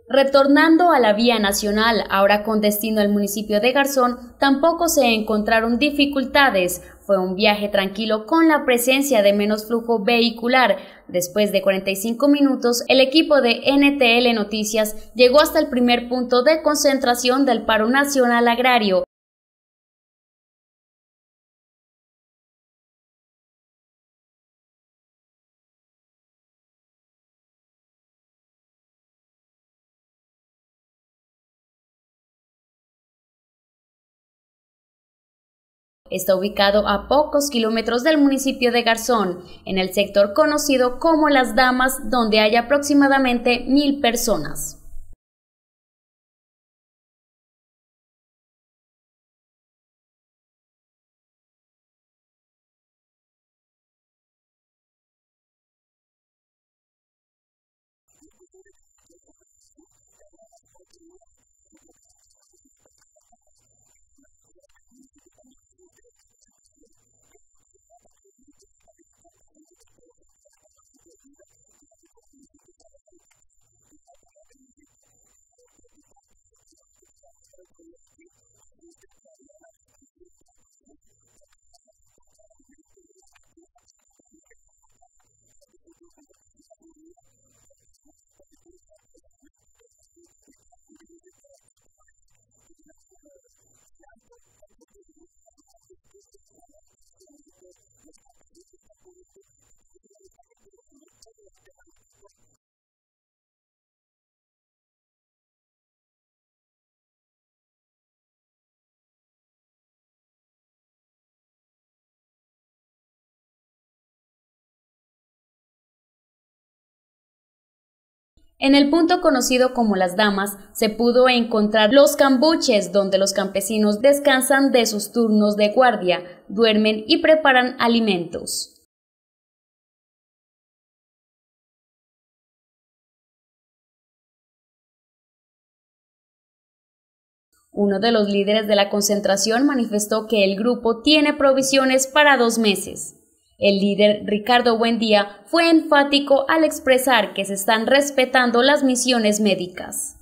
Retornando a la vía nacional, ahora con destino al municipio de Garzón, tampoco se encontraron dificultades. Fue un viaje tranquilo con la presencia de menos flujo vehicular. Después de 45 minutos, el equipo de NTL Noticias llegó hasta el primer punto de concentración del paro nacional agrario. Está ubicado a pocos kilómetros del municipio de Garzón, en el sector conocido como Las Damas, donde hay aproximadamente 1000 personas. En el punto conocido como Las Damas se pudo encontrar los cambuches donde los campesinos descansan de sus turnos de guardia, duermen y preparan alimentos. Uno de los líderes de la concentración manifestó que el grupo tiene provisiones para 2 meses. El líder Ricardo Buendía fue enfático al expresar que se están respetando las misiones médicas.